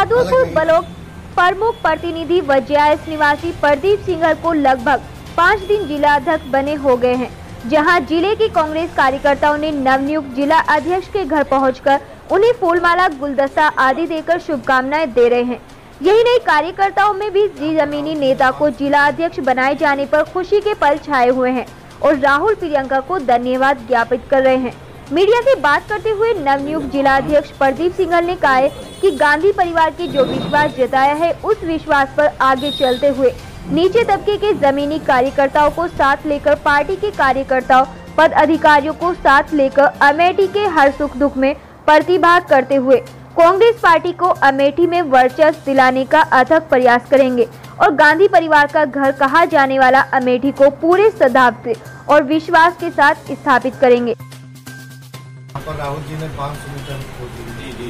Bahadurpur block प्रमुख प्रतिनिधि व JIS निवासी प्रदीप सिंघल को लगभग 5 दिन जिला अध्यक्ष बने हो गए हैं, जहां जिले के कांग्रेस कार्यकर्ताओं ने नवनियुक्त जिला अध्यक्ष के घर पहुंचकर उन्हें फूलमाला, गुलदस्ता आदि देकर शुभकामनाएं दे रहे हैं। यही नहीं, कार्यकर्ताओं में भी जमीनी नेता को जिला अध्यक्ष बनाए जाने पर खुशी के पल छाए हुए हैं और राहुल प्रियंका को धन्यवाद ज्ञापित कर रहे हैं। मीडिया से बात करते हुए नवनियुक्त जिला अध्यक्ष प्रदीप सिंघल ने कहा है कि गांधी परिवार की जो विश्वास जताया है, उस विश्वास पर आगे चलते हुए नीचे तबके के जमीनी कार्यकर्ताओं को साथ लेकर पार्टी के कार्यकर्ताओं, पद अधिकारियों को साथ लेकर अमेठी के हर सुख दुख में प्रतिभाग करते हुए कांग्रेस पार्टी को अमेठी में वर्चस्व दिलाने का अथक प्रयास करेंगे और गांधी परिवार का घर कहा जाने वाला अमेठी को पूरे सद्भाव और विश्वास के साथ स्थापित करेंगे। राहुल जी ने 500 मीटर जी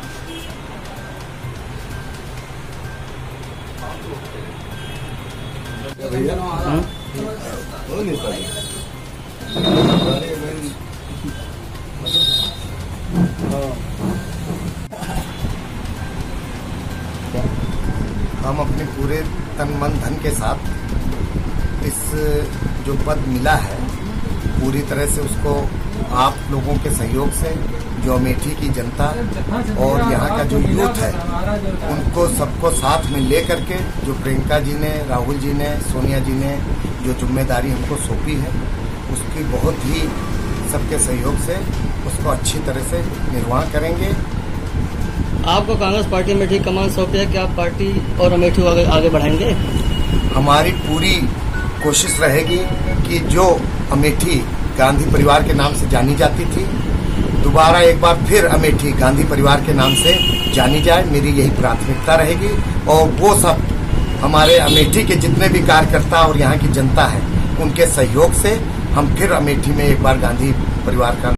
हम अपने पूरे तन मन धन के साथ इस जो पद मिला है पूरी तरह से उसको आप लोगों के सहयोग से, जो अमेठी की जनता और यहाँ का जो यूथ है उनको सबको साथ में ले करके जो प्रियंका जी ने, राहुल जी ने, सोनिया जी ने जो जिम्मेदारी हमको सौंपी है उसकी बहुत ही सबके सहयोग से उसको अच्छी तरह से निर्वाह करेंगे। आपको कांग्रेस पार्टी अमेठी कमान सौंपी है कि आप पार्टी और अमेठी को आगे बढ़ाएंगे? हमारी पूरी कोशिश रहेगी कि जो अमेठी गांधी परिवार के नाम से जानी जाती थी, दोबारा एक बार फिर अमेठी गांधी परिवार के नाम से जानी जाए, मेरी यही प्राथमिकता रहेगी। और वो सब हमारे अमेठी के जितने भी कार्यकर्ता और यहाँ की जनता है उनके सहयोग से हम फिर अमेठी में एक बार गांधी परिवार का